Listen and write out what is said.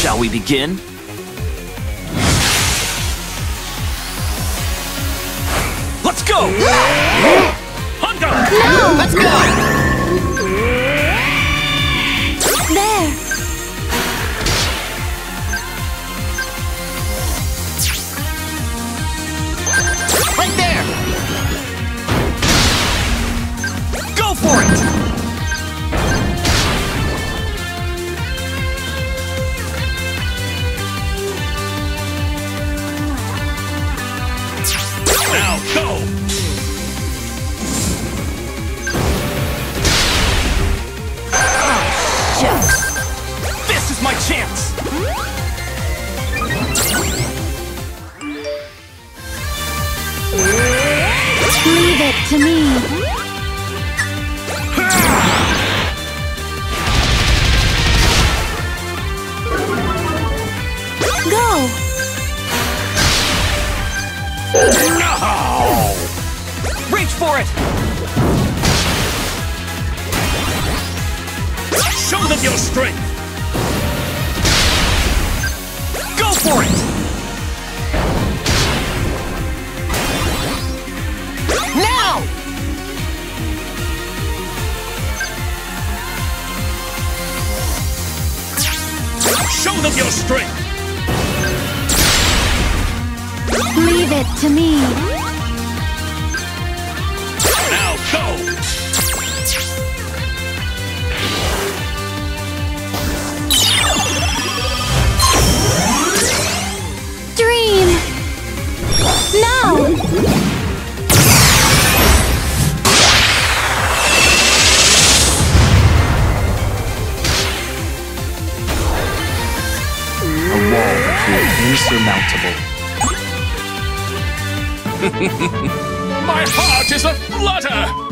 Shall we begin? Let's go! Hunter! No! Let's go! There! Right there! Go for it! Now go! This is my chance! Leave it to me. Go! No! Reach for it! Show them your strength! Go for it! Now! Show them your strength! Leave it to me. Now go! Dream! Now! A wall appeared insurmountable. My heart is aflutter!